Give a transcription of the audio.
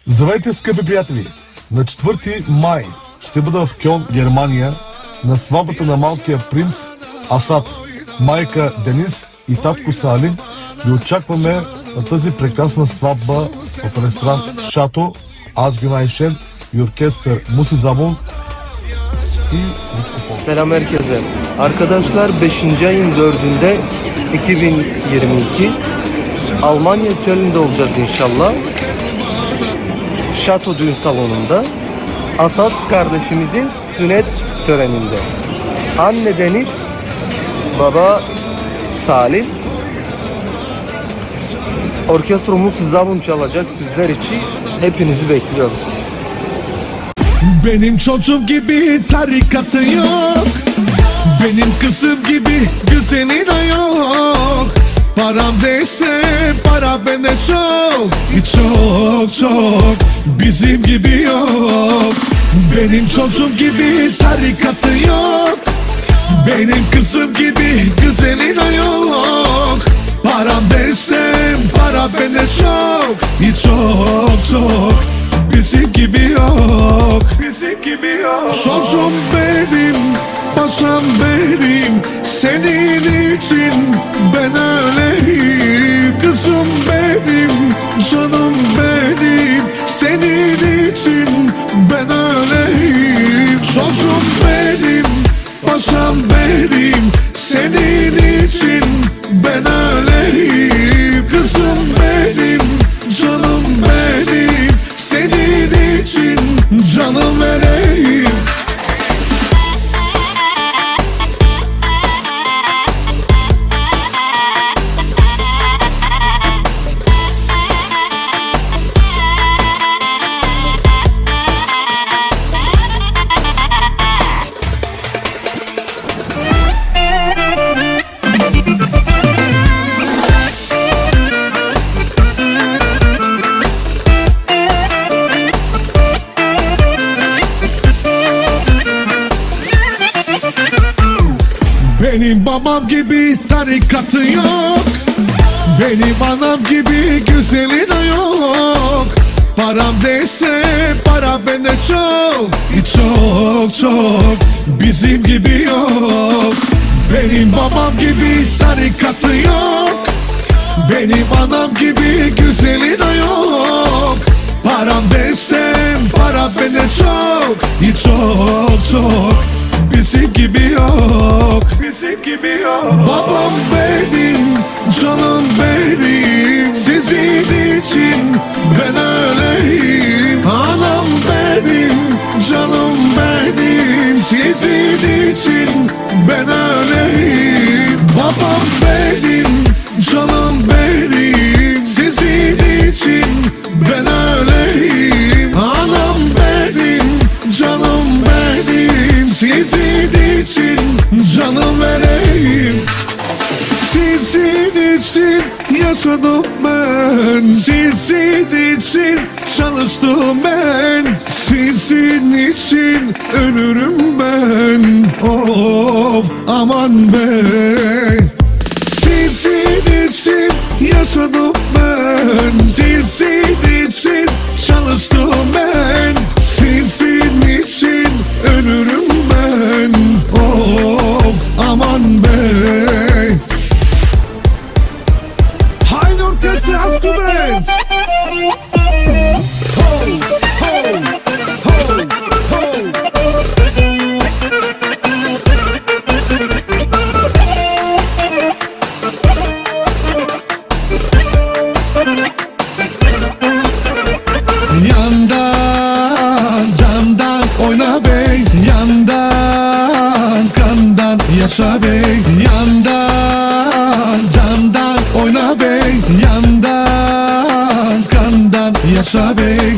Здравейте, скъпи приятели! На 4 май ще бъда в Кьон, Германия, на сватбата на малкия принц Асад, майка Денис и татко Салим. Ви очакваме на тази прекрасна сватба в ресторант Şato, Azgün и orkestr Musizamon. Selam herkese. Arkadaşlar 5. ayın 4'ünde 2022 Almanya Köln'de olacağız inşallah. Şato düğün salonunda. Asad kardeşimizin sünnet töreninde. Anne Deniz, baba Salim. Orkestromuz Musizamon çalacak sizler için. Hepinizi bekliyoruz. Benim çocuğum gibi tarikatı yok, benim kızım gibi güzeli de yok. Param değilse para bende çok, çok çok, bizim gibi yok. Benim çocuğum gibi tarikatı yok, benim kızım gibi güzeli de yok. Param değilse para bende çok, çok çok, bizim gibi yok. Bizim gibi yok. Çocuğum benim, paşam benim, senin için ben öleyim. Kızım benim, canım benim, senin için ben öleyim. Çocuğum benim, paşam benim, senin için ben öleyim. Kızım benim, canım benim, senin için canım vereyim. Benim babam gibi tarikatı yok, benim anam gibi güzeli de yok. Param değilse para bende çok, çok çok, bizim gibi yok. Benim babam gibi tarikatı yok, benim anam gibi güzeli de yok. Param değilse para bende çok, çok çok, bizim gibi yok. Bizim gibi yok. Babam benim, canım benim, sizin için ben öleyim. Anam benim, canım benim, sizin için ben öleyim. Babam benim, canım benim, sizin için ben öleyim. Anam benim, canım benim, sizin için canım vereyim. Sizin için yaşadım ben, sizin için çalıştım ben, sizin için ölürüm ben. Of aman be. Sizin için yaşadım ben, sizin için çalıştım ben, sizin için ölürüm ben. Of aman be. Haydi orkestra Askubent. Ho ho ho ho. Yandan candan oyna bey, yandan kandan yaşa bey. Yandan candan oyna bey, yandan kandan yaşa bey.